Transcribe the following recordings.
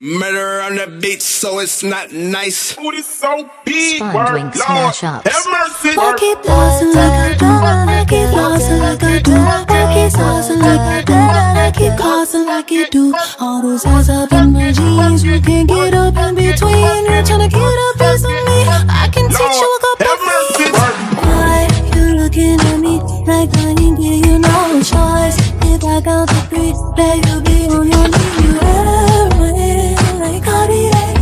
Murder on the beat, so it's not nice. Food is so big, Spongewinx mashups. Have mercy. I keep dancing like I do, I keep dancing like I do, I keep dancing like I do, I keep causing like you do. All those eyes up in my jeans, you can't get up in between. You're trying to get a piece of me, I can teach you a couple things. Why you looking at me like I ain't give you no choice? If I count to three, let you be on your knees. You like Cartier.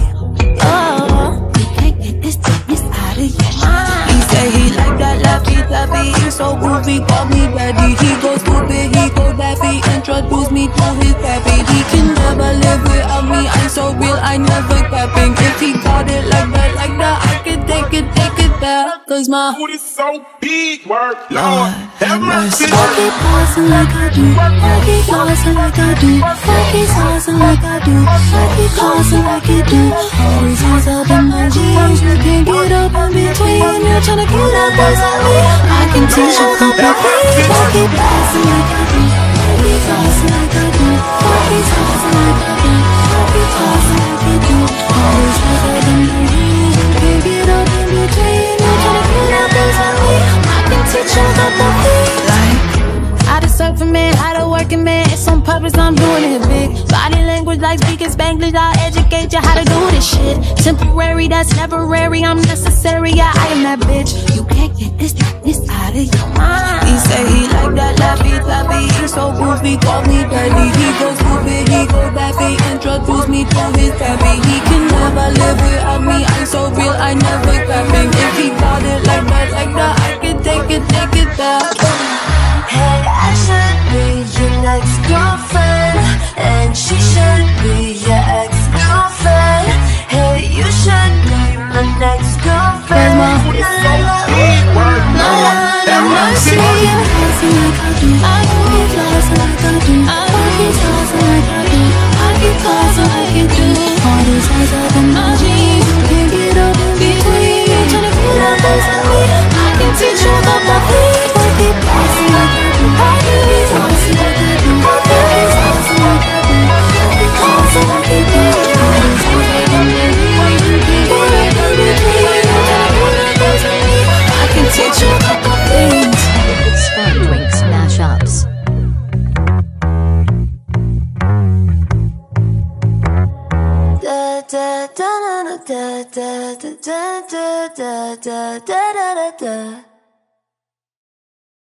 Oh, you can't get this thickness out of your mind. He say he like that laffy, he's so goofy, call me daddy. He go stupid, he go daffy, introduce me to his pappy. He can never live without me, I'm so real, I never capping. If he got it like that, I can take it back. Cause my Food is so big, Lord, have mercy. I keep dancing like I do, I keep dancing like I do, I keep dancing like I do, I keep dancing like you do. Always hands up in my jeans, you can't get up in between. You're trying to get up beside me, I can teach you a couple things. I keep dancing like I do, I keep dancing like I do, I keep dancing like I do, I keep dancing like you do. Always hands up in my jeans, you can't get up in between. You're trying to get up beside me, I can teach you a couple things. How to surf a man, how to work a man. It's on purpose, I'm doing it big. Body language like speaking Spanglish, I'll educate you how to do this shit. Temporary, that's temporary, I'm necessary, yeah, I am that bitch. You can't get this out of your mind. He say he like that laffy, he's so goofy, call me daddy. He go stupid, he go daffy, introduce me to his pappy. He can never live without me, I'm so real, I never capping. If he got it like that, I can take it back. Hey, I should be your next girlfriend, and she should be your ex-girlfriend. Hey, you should be my next girlfriend. Food is so big, Lord, have mercy. I keep dancing like I do, I keep dancing like I do, I keep dancing like I do, I keep dancing like you do. All these eyes up in my jeans, you can't get up in between. You're trying to get up beside me, I can teach you a couple things. I keep dancing like I do, I keep dancing like I do, I keep dancing like I do, I keep dancing like you do. All these eyes up in my jeans, you can't get up in between. You're trying to get up beside me, I can teach you a couple things. Spongewinx mashups. Da da da da da da da da da da da da da da.